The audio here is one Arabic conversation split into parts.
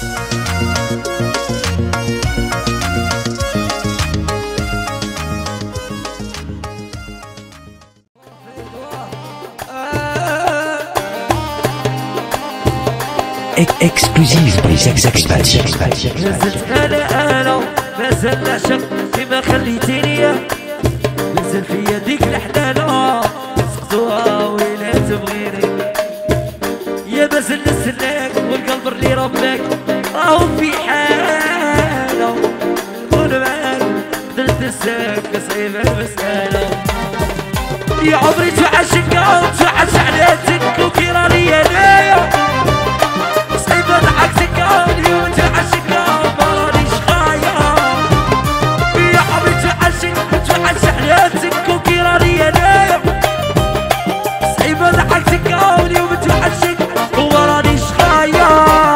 اكسكلوزيف بريزاكس اكسبانسيون. نزلت انا مازال نعشق كيما خليتيني، نزل فيا ديك الحنانة سقتوها ويلا تبغيني، يا مازال نسلاك والقلب اللي رباك راهو في حالة، نكون معاك قدرت نساك صعيبة المسألة، يا عمري تعشق وتعش عليتك وكي راني انايا صعيبة ضحكتك اليوم تعشق ما رانيش خايا، يا عمري تعش عليتك وكي راني انايا صعيبة ضحكتك اليوم تعشق وما رانيش خايا،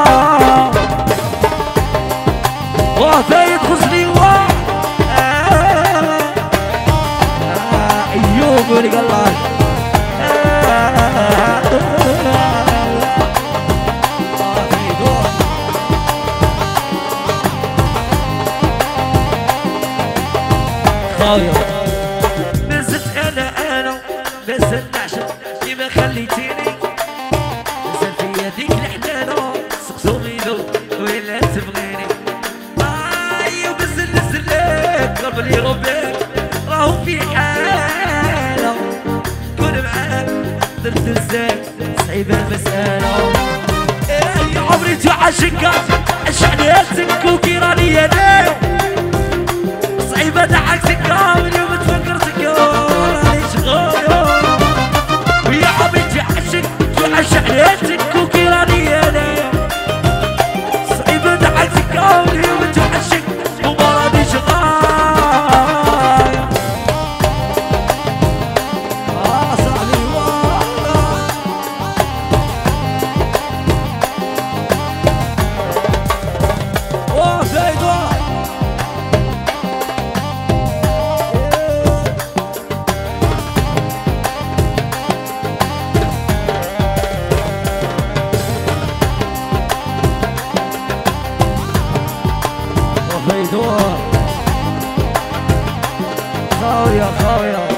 وفايت خزني ايوب ولي الله نزلت انا مازال نعشق كيما خليتيني، نزل فيا ديك الحنانة سقسو ميدو ويلا تبغيني، ومازال نزلك قلب اللي رباك راهو في حالة، كون معاك درت نساك صعيبة المسألة، يا عمري تعشق عش عليتك وكي راني انا صعيبة ضحكتك واليوم تفكرتك رانيش غاية، ويا عمري تعش عليتك وكي راني انا صعيبة ضحكتك واليوم تعشق وما رانيش غاية، صاحبي زيدو خاوية